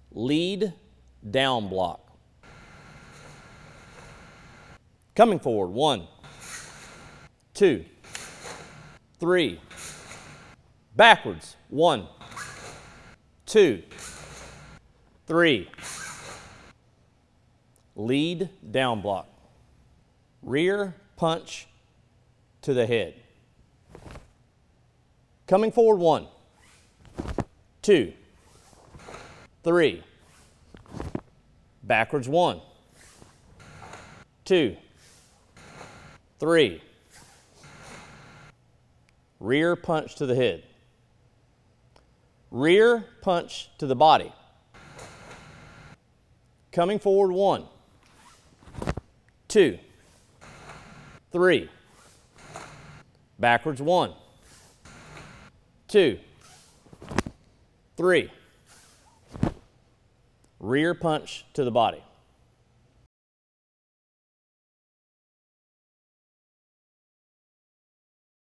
lead down block. Coming forward, 1, 2, 3. Backwards, 1, 2, 3. Lead down block. Rear punch to the head. Coming forward, 1, 2, 3. Backwards, 1, 2, 3. Rear punch to the head. Rear punch to the body. Coming forward, 1, 2, 3. Backwards, 1, 2, 3. Rear punch to the body.